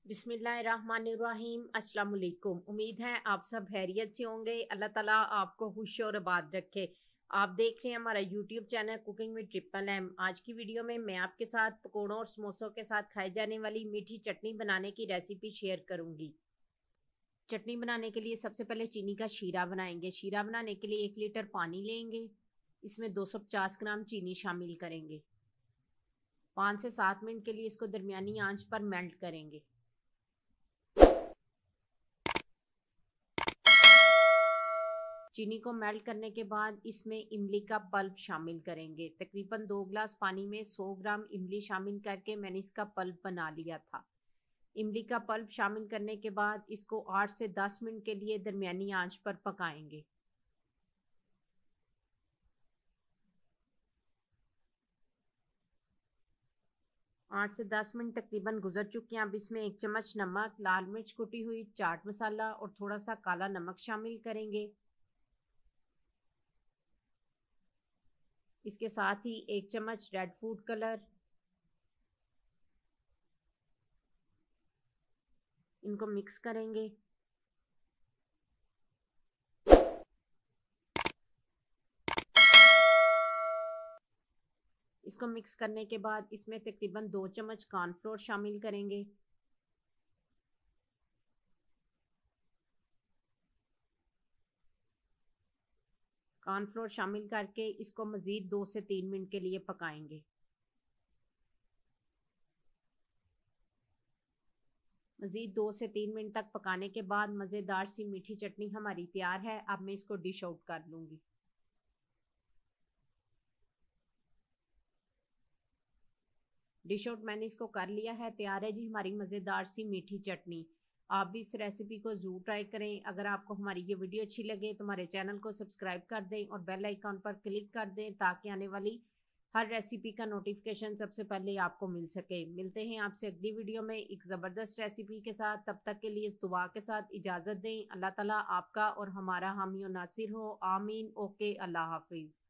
बिस्मिल्लाहिर्रहमानिर्रहीम। अस्सलाम वालेकुम। उम्मीद है आप सब खैरियत से होंगे। अल्लाह ताला आपको खुश और आबाद रखे। आप देख रहे हैं हमारा YouTube channel cooking with triple M. आज की वीडियो में मैं आपके साथ पकौड़ों और समोसों के साथ खाई जाने वाली मीठी चटनी बनाने की रेसिपी शेयर करूंगी। चटनी बनाने के लिए सबसे पहले चीनी का शीरा बनाएंगे। शीरा बनाने के लिए 1 लीटर पानी लेंगे। इसमें 250 ग्राम चीनी शामिल करेंगे। 5 से 7 मिनट के लिए इसको दरमियानी आंच पर मेल्ट करेंगे। चीनी को मेल्ट करने के बाद इसमें इमली का पल्प शामिल करेंगे। तकरीबन 2 गिलास पानी में 100 ग्राम इमली शामिल करके मैंने इसका पल्प बना लिया था। इमली का पल्प शामिल करने के बाद इसको 8 से 10 मिनट के लिए दरमियानी आंच पर पकाएंगे। आठ से 10 मिनट तकरीबन गुजर चुके हैं। अब इसमें 1 चम्मच नमक, लाल मिर्च कुटी हुई, चाट मसाला और थोड़ा सा काला नमक शामिल करेंगे। इसके साथ ही 1 चम्मच रेड फूड कलर, इनको मिक्स करेंगे। इसको मिक्स करने के बाद इसमें तकरीबन 2 चम्मच कॉर्नफ्लोर शामिल करेंगे। कॉर्नफ्लोर शामिल करके इसको मज़ीद 2 से 3 मिनट के लिए पकाएंगे। मज़ीद 2 से 3 मिनट तक पकाने के बाद मज़ेदार सी मीठी चटनी हमारी तैयार है। अब मैं इसको डिश आउट कर लूँगी। डिश आउट मैंने इसको कर लिया है। तैयार है जी हमारी मज़ेदार सी मीठी चटनी। आप भी इस रेसिपी को ज़रूर ट्राई करें। अगर आपको हमारी ये वीडियो अच्छी लगे तो हमारे चैनल को सब्सक्राइब कर दें और बेल आइकन पर क्लिक कर दें ताकि आने वाली हर रेसिपी का नोटिफिकेशन सबसे पहले आपको मिल सके। मिलते हैं आपसे अगली वीडियो में एक ज़बरदस्त रेसिपी के साथ। तब तक के लिए इस दुआ के साथ इजाज़त दें। अल्लाह ताला आपका और हमारा हामी और नासिर हो। आमीन। ओके, अल्लाह हाफिज़।